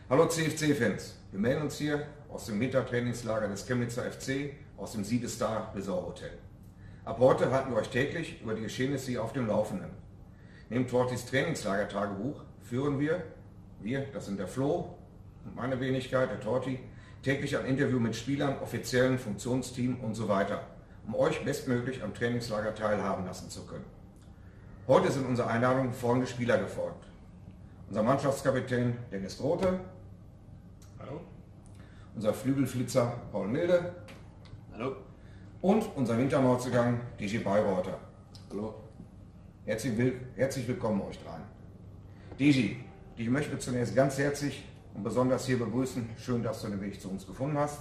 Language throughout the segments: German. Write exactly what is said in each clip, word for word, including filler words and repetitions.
Hallo C F C-Fans, wir melden uns hier aus dem Wintertrainingslager des Chemnitzer F C aus dem Siegestar Resort Hotel. Ab heute halten wir euch täglich über die Geschehnisse hier auf dem Laufenden. Neben Tortis Trainingslager-Tagebuch führen wir, wir, das sind der Flo und meine Wenigkeit, der Torti, täglich ein Interview mit Spielern, Offiziellen, Funktionsteam und so weiter, um euch bestmöglich am Trainingslager teilhaben lassen zu können. Heute sind unsere Einladungen folgende Spieler gefolgt. Unser Mannschaftskapitän Dennis Grote. Hallo. Unser Flügelflitzer Paul Milde. Hallo. Und unser Winterneuzugang D J Bayreuther. Hallo. Herzlich, will, herzlich willkommen euch dreien. D J, ich möchte zunächst ganz herzlich und besonders hier begrüßen. Schön, dass du den Weg zu uns gefunden hast.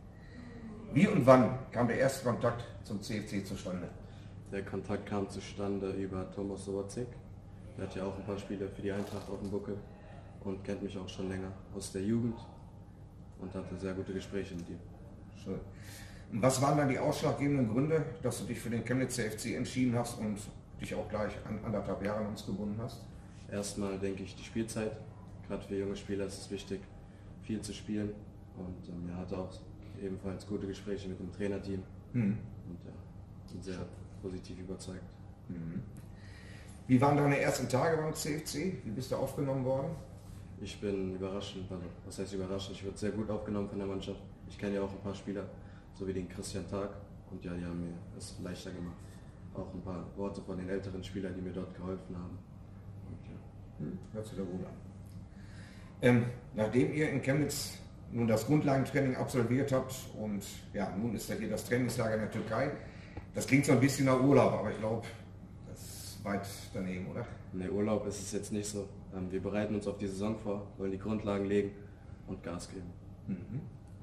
Wie und wann kam der erste Kontakt zum C F C zustande? Der Kontakt kam zustande über Thomas Sobotzek. Der hat ja auch ein paar Spiele für die Eintracht auf dem Buckel und kennt mich auch schon länger aus der Jugend und hatte sehr gute Gespräche mit ihm. Schön. Und was waren dann die ausschlaggebenden Gründe, dass du dich für den Chemnitzer F C entschieden hast und dich auch gleich an anderthalb Jahre an uns gebunden hast? Erstmal denke ich die Spielzeit. Gerade für junge Spieler ist es wichtig, viel zu spielen. Und ähm, er hatte auch ebenfalls gute Gespräche mit dem Trainerteam. Hm. Und ja, sind sehr positiv überzeugt. Mhm. Wie waren deine ersten Tage beim C F C? Wie bist du aufgenommen worden? Ich bin überraschend, also was heißt überraschend, ich wurde sehr gut aufgenommen von der Mannschaft. Ich kenne ja auch ein paar Spieler, so wie den Christian Tag, und ja, die haben mir es leichter gemacht. Auch ein paar Worte von den älteren Spielern, die mir dort geholfen haben. Und ja. Hm, hört sich da gut an. Ähm, nachdem ihr in Chemnitz nun das Grundlagentraining absolviert habt und ja, nun ist ja hier das Trainingslager in der Türkei, das klingt so ein bisschen nach Urlaub, aber ich glaube, das ist weit daneben, oder? Ne, Urlaub ist es jetzt nicht so. Wir bereiten uns auf die Saison vor, wollen die Grundlagen legen und Gas geben. Mhm.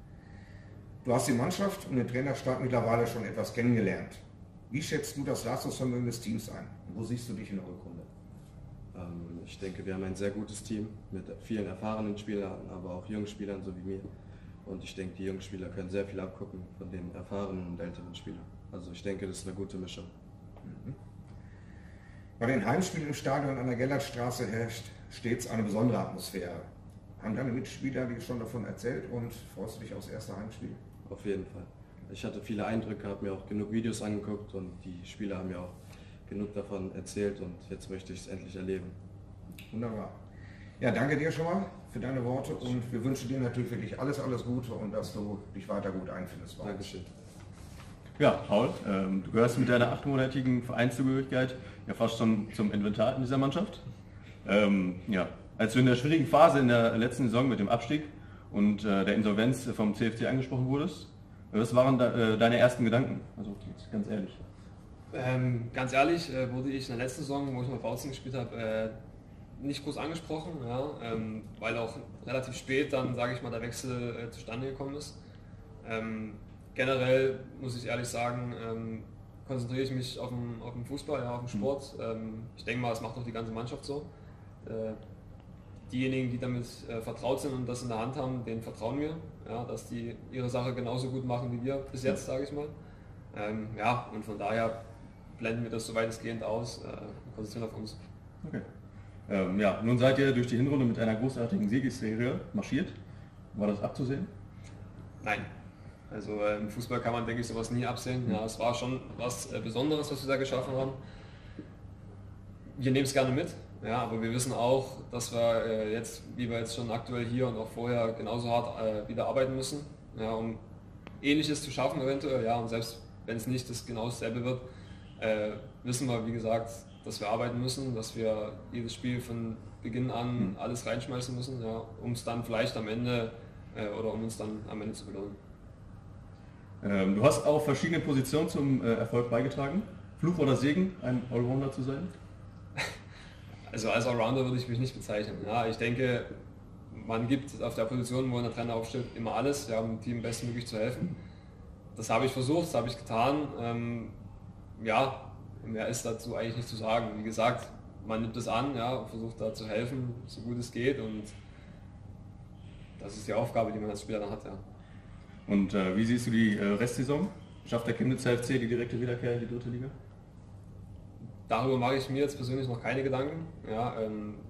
Du hast die Mannschaft und den Trainerstab mittlerweile schon etwas kennengelernt. Wie schätzt du das Leistungsvermögen des Teams ein? Und wo siehst du dich in der Rückrunde? Ähm, ich denke, wir haben ein sehr gutes Team mit vielen erfahrenen Spielern, aber auch jungen Spielern, so wie mir. Und ich denke, die jungen Spieler können sehr viel abgucken von den erfahrenen und älteren Spielern. Also ich denke, das ist eine gute Mischung. Mhm. Bei den Heimspielen im Stadion an der Gellertstraße herrscht stets eine besondere Atmosphäre. Haben deine Mitspieler dir schon davon erzählt und freust du dich aufs erste Heimspiel? Auf jeden Fall. Ich hatte viele Eindrücke, habe mir auch genug Videos angeguckt und die Spieler haben mir auch genug davon erzählt und jetzt möchte ich es endlich erleben. Wunderbar. Ja, danke dir schon mal für deine Worte und wir wünschen dir natürlich wirklich alles, alles Gute und dass du dich weiter gut einfindest. Dankeschön. Ja, Paul, ähm, du gehörst mit deiner achtmonatigen Vereinszugehörigkeit ja fast schon zum Inventar in dieser Mannschaft. Ähm, ja, als du in der schwierigen Phase in der letzten Saison mit dem Abstieg und äh, der Insolvenz vom C F C angesprochen wurdest, was waren da, äh, deine ersten Gedanken? Also jetzt ganz ehrlich. Ähm, ganz ehrlich äh, wurde ich in der letzten Saison, wo ich noch Bautzen gespielt habe, äh, nicht groß angesprochen, ja, ähm, weil auch relativ spät dann, sage ich mal, der Wechsel äh, zustande gekommen ist. Ähm, generell muss ich ehrlich sagen, ähm, konzentriere ich mich auf den, auf den Fußball, ja, auf den Sport. Ähm, ich denke mal, das macht auch die ganze Mannschaft so. Äh, diejenigen, die damit äh, vertraut sind und das in der Hand haben, denen vertrauen wir, ja, dass die ihre Sache genauso gut machen wie wir bis jetzt, sage ich mal. Ähm, ja, und von daher blenden wir das so weitestgehend aus, äh, konzentrieren auf uns. Okay. Ähm, ja, nun seid ihr durch die Hinrunde mit einer großartigen Siegesserie marschiert. War das abzusehen? Nein. Also äh, im Fußball kann man, denke ich, sowas nie absehen. Ja, es war schon was äh, Besonderes, was wir da geschaffen haben. Wir nehmen es gerne mit, ja, aber wir wissen auch, dass wir äh, jetzt, wie wir jetzt schon aktuell hier und auch vorher, genauso hart äh, wieder arbeiten müssen, ja, um Ähnliches zu schaffen eventuell. Ja, und selbst wenn es nicht das genau dasselbe wird, äh, wissen wir, wie gesagt, dass wir arbeiten müssen, dass wir jedes Spiel von Beginn an alles reinschmeißen müssen, ja, um es dann vielleicht am Ende äh, oder um uns dann am Ende zu belohnen. Ähm, du hast auf verschiedene Positionen zum äh, Erfolg beigetragen. Fluch oder Segen, ein Allrounder zu sein? Also als Allrounder würde ich mich nicht bezeichnen. Ja, ich denke, man gibt auf der Position, wo ein Trainer aufsteht, immer alles, ja, um dem Team bestmöglich zu helfen. Das habe ich versucht, das habe ich getan. Ähm, ja, mehr ist dazu eigentlich nicht zu sagen. Wie gesagt, man nimmt es an, ja, versucht da zu helfen, so gut es geht, und das ist die Aufgabe, die man als Spieler dann hat. Ja. Und äh, wie siehst du die äh, Restsaison? Schafft der Chemnitzer F C die direkte Wiederkehr in die dritte Liga? Darüber mache ich mir jetzt persönlich noch keine Gedanken. Ja, ähm,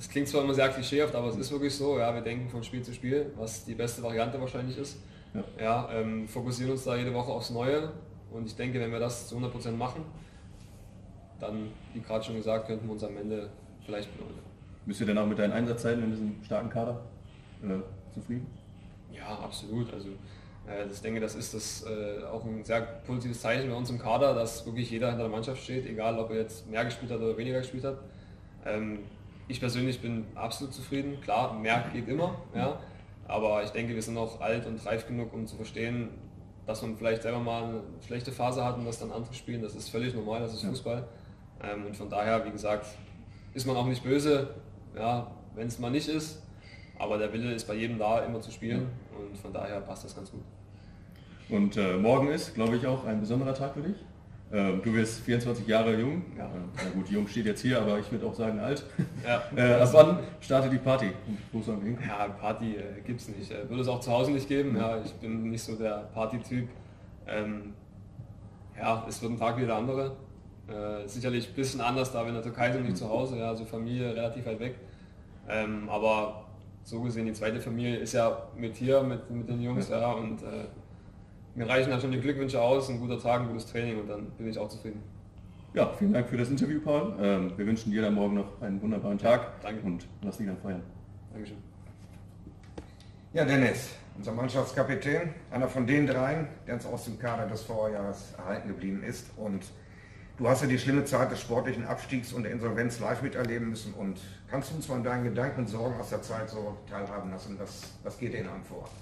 es klingt zwar immer sehr klischeehaft, aber es ist wirklich so, ja, wir denken von Spiel zu Spiel, was die beste Variante wahrscheinlich ist. Ja, ja ähm, fokussieren uns da jede Woche aufs Neue und ich denke, wenn wir das zu hundert Prozent machen, dann, wie gerade schon gesagt, könnten wir uns am Ende vielleicht belohnen. Bist du denn auch mit deinen Einsatzzeiten in diesem starken Kader äh, zufrieden? Ja, absolut. Also äh, ich denke, das ist das, äh, auch ein sehr positives Zeichen bei uns im Kader, dass wirklich jeder hinter der Mannschaft steht, egal ob er jetzt mehr gespielt hat oder weniger gespielt hat. Ähm, ich persönlich bin absolut zufrieden. Klar, mehr geht immer, ja, aber ich denke, wir sind auch alt und reif genug, um zu verstehen, dass man vielleicht selber mal eine schlechte Phase hat und das dann andere spielen. Das ist völlig normal, das ist Fußball. Ähm, und von daher, wie gesagt, ist man auch nicht böse, ja, wenn es mal nicht ist. Aber der Wille ist bei jedem da, immer zu spielen und von daher passt das ganz gut. Und äh, morgen ist, glaube ich, auch ein besonderer Tag für dich. Ähm, du bist vierundzwanzig Jahre jung. Ja. Äh, na gut, jung steht jetzt hier, aber ich würde auch sagen alt. Ja. äh, ab wann startet die Party? Und wo sollen wir hinkommen? Ja, Party äh, gibt es nicht. Äh, würde es auch zu Hause nicht geben. Ja, ich bin nicht so der Partytyp. Ähm, ja, es wird ein Tag wie der andere. Äh, sicherlich ein bisschen anders, da wir in der Türkei sind, nicht zu Hause. Ja, also Familie relativ weit weg. Ähm, aber so gesehen, die zweite Familie ist ja mit hier, mit, mit den Jungs, ja, und äh, mir reichen dann schon die Glückwünsche aus, ein guter Tag, ein gutes Training und dann bin ich auch zufrieden. Ja, vielen Dank für das Interview, Paul. Ähm, wir wünschen dir dann morgen noch einen wunderbaren Tag. Danke. Und lass dich dann feiern. Dankeschön. Ja, Dennis, unser Mannschaftskapitän, einer von den dreien, der uns aus dem Kader des Vorjahres erhalten geblieben ist. Und du hast ja die schlimme Zeit des sportlichen Abstiegs und der Insolvenz live miterleben müssen. Und kannst du uns von deinen Gedanken und Sorgen aus der Zeit so teilhaben lassen? Was, was geht Ihnen an vor?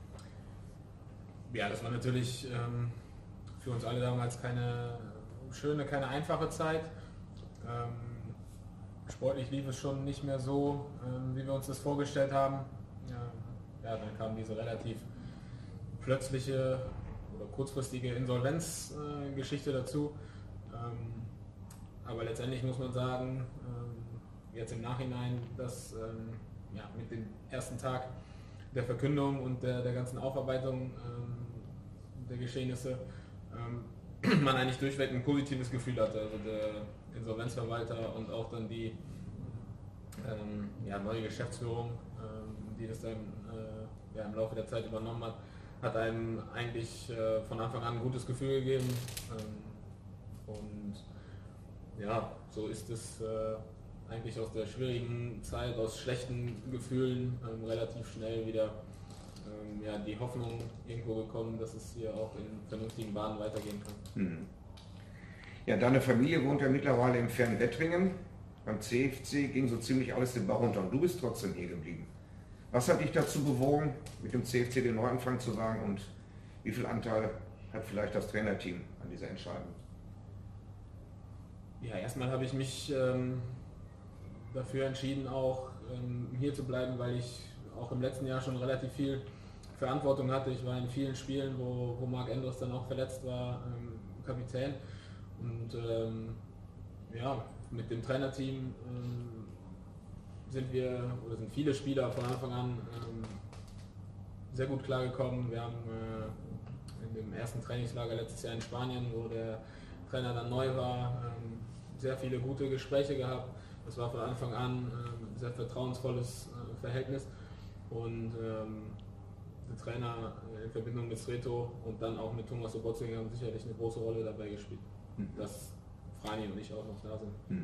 Ja, das war natürlich ähm, für uns alle damals keine schöne, keine einfache Zeit. Ähm, sportlich lief es schon nicht mehr so, ähm, wie wir uns das vorgestellt haben. Ja, dann kam diese relativ plötzliche oder kurzfristige Insolvenzgeschichte äh, dazu. Ähm, aber letztendlich muss man sagen, ähm, jetzt im Nachhinein, dass ähm, ja, mit dem ersten Tag der Verkündung und der, der ganzen Aufarbeitung ähm, der Geschehnisse ähm, man eigentlich durchweg ein positives Gefühl hatte. Also der Insolvenzverwalter und auch dann die ähm, ja, neue Geschäftsführung, ähm, die das dann äh, ja, im Laufe der Zeit übernommen hat, hat einem eigentlich äh, von Anfang an ein gutes Gefühl gegeben. Ähm, und ja, so ist es äh, eigentlich aus der schwierigen Zeit, aus schlechten Gefühlen ähm, relativ schnell wieder ähm, ja, die Hoffnung irgendwo gekommen, dass es hier auch in vernünftigen Bahnen weitergehen kann. Hm. Ja, deine Familie wohnt ja mittlerweile im fernen Wettringen. Beim C F C ging so ziemlich alles den Bach runter und du bist trotzdem hier geblieben. Was hat dich dazu bewogen, mit dem C F C den Neuanfang zu wagen und wie viel Anteil hat vielleicht das Trainerteam an dieser Entscheidung? Ja, erstmal habe ich mich ähm, dafür entschieden, auch ähm, hier zu bleiben, weil ich auch im letzten Jahr schon relativ viel Verantwortung hatte. Ich war in vielen Spielen, wo, wo Marc Endres dann auch verletzt war, ähm, Kapitän. Und ähm, ja, mit dem Trainerteam ähm, sind wir, oder sind viele Spieler von Anfang an ähm, sehr gut klargekommen. Wir haben äh, in dem ersten Trainingslager letztes Jahr in Spanien, wo der Trainer dann neu war, ähm, sehr viele gute Gespräche gehabt. Das war von Anfang an ähm, ein sehr vertrauensvolles äh, Verhältnis. Und ähm, der Trainer in Verbindung mit Sreto und dann auch mit Thomas Sobotzinger haben sicherlich eine große Rolle dabei gespielt, hm. dass Frani und ich auch noch da sind. Hm.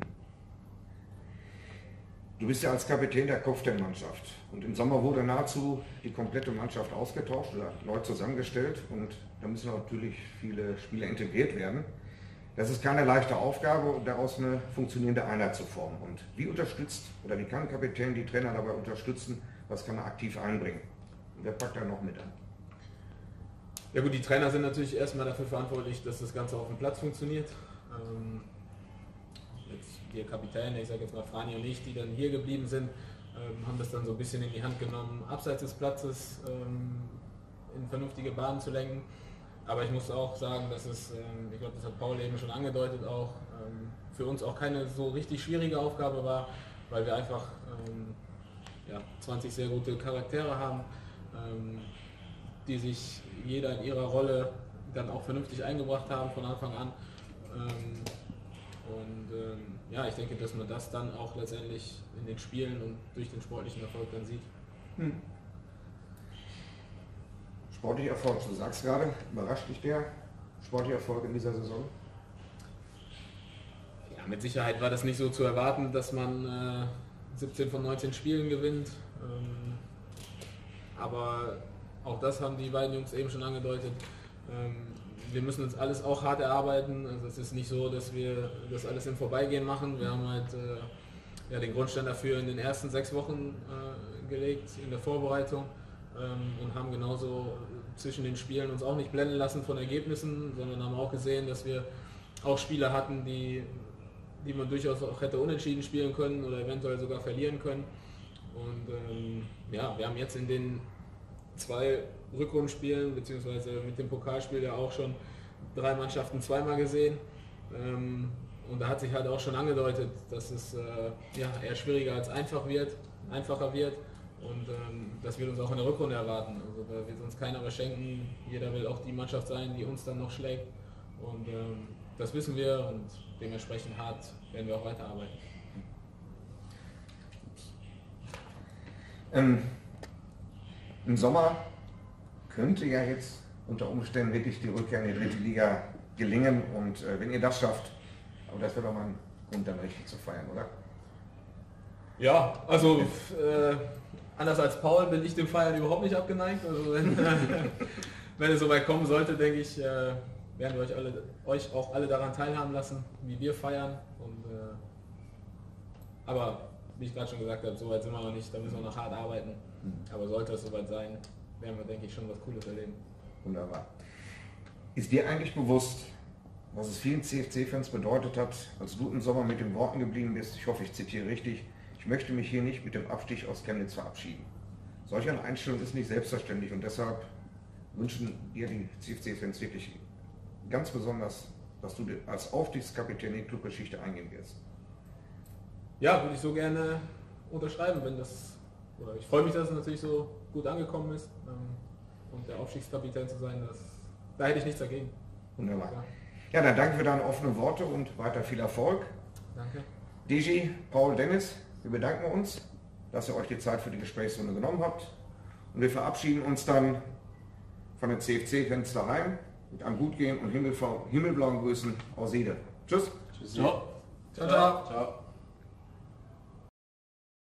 Du bist ja als Kapitän der Kopf der Mannschaft und im Sommer wurde nahezu die komplette Mannschaft ausgetauscht oder neu zusammengestellt und da müssen natürlich viele Spieler integriert werden. Das ist keine leichte Aufgabe, um daraus eine funktionierende Einheit zu formen. Und wie unterstützt oder wie kann ein Kapitän die Trainer dabei unterstützen, was kann er aktiv einbringen? Und wer packt da noch mit an? Ja gut, die Trainer sind natürlich erstmal dafür verantwortlich, dass das Ganze auf dem Platz funktioniert. Ähm, jetzt wir Kapitäne, ich sage jetzt mal Frani und ich, die dann hier geblieben sind, ähm, haben das dann so ein bisschen in die Hand genommen, abseits des Platzes ähm, in vernünftige Bahnen zu lenken. Aber ich muss auch sagen, dass es, ähm, ich glaube, das hat Paul eben schon angedeutet, auch ähm, für uns auch keine so richtig schwierige Aufgabe war, weil wir einfach ähm, ja, zwanzig sehr gute Charaktere haben, ähm, die sich jeder in ihrer Rolle dann auch vernünftig eingebracht haben von Anfang an. Ähm, Und ähm, ja, ich denke, dass man das dann auch letztendlich in den Spielen und durch den sportlichen Erfolg dann sieht. Hm. Sportlicher Erfolg, du sagst gerade, überrascht dich der sportliche Erfolg in dieser Saison? Ja, mit Sicherheit war das nicht so zu erwarten, dass man äh, siebzehn von neunzehn Spielen gewinnt. Ähm, aber auch das haben die beiden Jungs eben schon angedeutet. Ähm, wir müssen uns alles auch hart erarbeiten. Also es ist nicht so, dass wir das alles im Vorbeigehen machen. Wir haben halt äh, ja, den Grundstein dafür in den ersten sechs Wochen äh, gelegt, in der Vorbereitung. Ähm, und haben genauso zwischen den Spielen uns auch nicht blenden lassen von Ergebnissen, sondern haben auch gesehen, dass wir auch Spiele hatten, die, die man durchaus auch hätte unentschieden spielen können oder eventuell sogar verlieren können. Und ähm, ja, wir haben jetzt in den zwei Rückrundenspielen, beziehungsweise mit dem Pokalspiel ja auch schon drei Mannschaften zweimal gesehen. Ähm, und da hat sich halt auch schon angedeutet, dass es äh, ja, eher schwieriger als einfach wird, einfacher wird. Und ähm, das wird uns auch in der Rückrunde erwarten. Also da wird uns keiner was schenken. Jeder will auch die Mannschaft sein, die uns dann noch schlägt. Und ähm, das wissen wir und dementsprechend hart werden wir auch weiterarbeiten. Ähm, Im Sommer könnte ja jetzt unter Umständen wirklich die Rückkehr in die dritte Liga gelingen. Und äh, wenn ihr das schafft, aber das wäre doch mal ein Grund, dann richtig zu feiern, oder? Ja, also äh, anders als Paul bin ich dem Feiern überhaupt nicht abgeneigt. Also wenn, wenn es soweit kommen sollte, denke ich, äh, werden wir euch, alle, euch auch alle daran teilhaben lassen, wie wir feiern. Und, äh, aber wie ich gerade schon gesagt habe, soweit sind wir noch nicht, da müssen wir noch hart arbeiten. Aber sollte es soweit sein, werden wir, denke ich, schon was Cooles erleben. Wunderbar. Ist dir eigentlich bewusst, was es vielen C F C-Fans bedeutet hat, als du im Sommer mit den Worten geblieben bist, ich hoffe, ich zitiere richtig, ich möchte mich hier nicht mit dem Abstieg aus Chemnitz verabschieden. Solch eine Einstellung ist nicht selbstverständlich und deshalb wünschen dir die C F C-Fans wirklich ganz besonders, dass du als Aufstiegskapitän in die Clubgeschichte eingehen wirst. Ja, würde ich so gerne unterschreiben, wenn das, oder ich freue mich, dass es natürlich so gut angekommen ist und der Aufstiegskapitän zu sein, das, da hätte ich nichts dagegen. Wunderbar. Ja. Ja, dann danke für deine offenen Worte und weiter viel Erfolg. Danke. D J, Paul, Dennis, wir bedanken uns, dass ihr euch die Zeit für die Gesprächsrunde genommen habt. Und wir verabschieden uns dann von den C F C-Fans daheim mit einem Gutgehen und himmelblauen Grüßen aus Siede. Tschüss. Tschüss. Ciao. Ciao, ciao. Ciao.